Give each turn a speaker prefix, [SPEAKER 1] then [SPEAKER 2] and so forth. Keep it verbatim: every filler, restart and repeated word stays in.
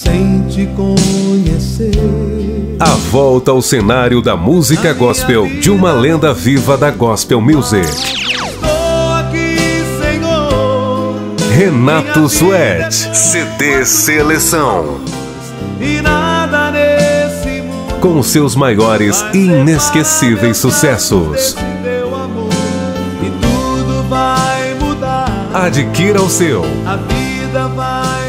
[SPEAKER 1] sem te conhecer.
[SPEAKER 2] A volta ao cenário da música gospel de uma lenda viva da gospel music.
[SPEAKER 1] Estou aqui, Senhor.
[SPEAKER 2] Renato Suede, C D Seleção.
[SPEAKER 1] E nada nesse mundo
[SPEAKER 2] Com seus maiores e inesquecíveis sucessos.
[SPEAKER 1] teu amor, e tudo vai mudar.
[SPEAKER 2] Adquira o seu.
[SPEAKER 1] A vida vai